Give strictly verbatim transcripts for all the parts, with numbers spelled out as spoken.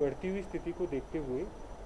बढ़ती हुई स्थिति को देखते हुए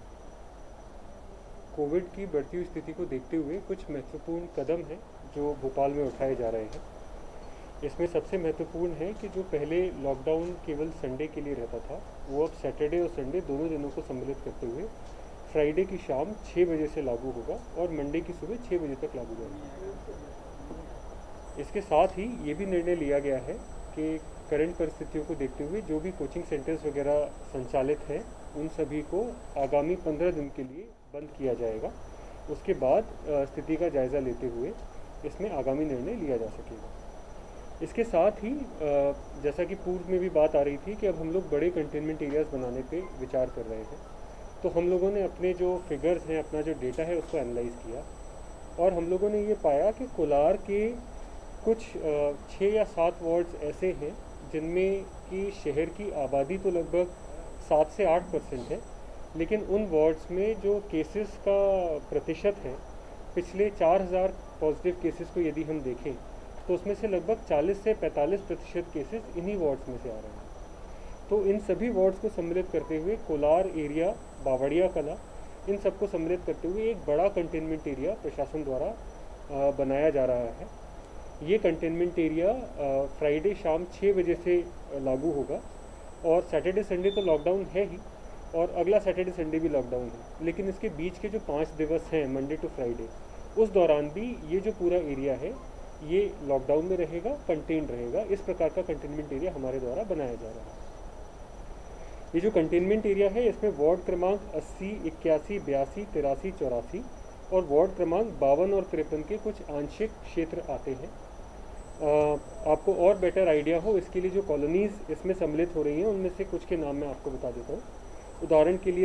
कोविड की बढ़ती हुई स्थिति को देखते हुए कुछ महत्वपूर्ण कदम हैं जो भोपाल में उठाए जा रहे हैं। इसमें सबसे महत्वपूर्ण है कि जो पहले लॉकडाउन केवल संडे के लिए रहता था, वो अब सैटरडे और संडे दोनों दिनों को सम्मिलित करते हुए फ्राइडे की शाम छः बजे से लागू होगा और मंडे की सुबह छः बजे तक लागू होगा। इसके साथ ही ये भी निर्णय लिया गया है कि करंट परिस्थितियों को देखते हुए जो भी कोचिंग सेंटर्स वगैरह संचालित हैं उन सभी को आगामी पंद्रह दिन के लिए बंद किया जाएगा। उसके बाद स्थिति का जायज़ा लेते हुए इसमें आगामी निर्णय लिया जा सकेगा। इसके साथ ही जैसा कि पूर्व में भी बात आ रही थी कि अब हम लोग बड़े कंटेनमेंट एरियाज़ बनाने पे विचार कर रहे हैं, तो हम लोगों ने अपने जो फिगर्स हैं, अपना जो डेटा है, उसको एनालाइज़ किया और हम लोगों ने ये पाया कि कोलार के कुछ छः या सात वार्ड्स ऐसे हैं जिनमें कि शहर की आबादी तो लगभग सात से आठ परसेंट है, लेकिन उन वार्ड्स में जो केसेस का प्रतिशत है, पिछले चार हज़ार पॉजिटिव केसेस को यदि हम देखें तो उसमें से लगभग चालीस से पैंतालीस प्रतिशत केसेस इन्हीं वार्ड्स में से आ रहे हैं। तो इन सभी वार्ड्स को सम्मिलित करते हुए कोलार एरिया, बावड़िया कला, इन सबको सम्मिलित करते हुए एक बड़ा कंटेनमेंट एरिया प्रशासन द्वारा बनाया जा रहा है। ये कंटेनमेंट एरिया फ्राइडे शाम छः बजे से लागू होगा और सैटरडे संडे तो लॉकडाउन है ही और अगला सैटरडे संडे भी लॉकडाउन है, लेकिन इसके बीच के जो पाँच दिवस हैं मंडे टू फ्राइडे, उस दौरान भी ये जो पूरा एरिया है ये लॉकडाउन में रहेगा, कंटेन रहेगा। इस प्रकार का कंटेनमेंट एरिया हमारे द्वारा बनाया जा रहा है। ये जो कंटेनमेंट एरिया है इसमें वार्ड क्रमांक अस्सी, इक्यासी, बयासी, तिरासी, चौरासी और वार्ड क्रमांक बावन और तिरपन के कुछ आंशिक क्षेत्र आते हैं। आ, आपको और बेटर आइडिया हो इसके लिए जो कॉलोनीज़ इसमें सम्मिलित हो रही हैं उनमें से कुछ के नाम मैं आपको बता देता हूँ। उदाहरण के लिए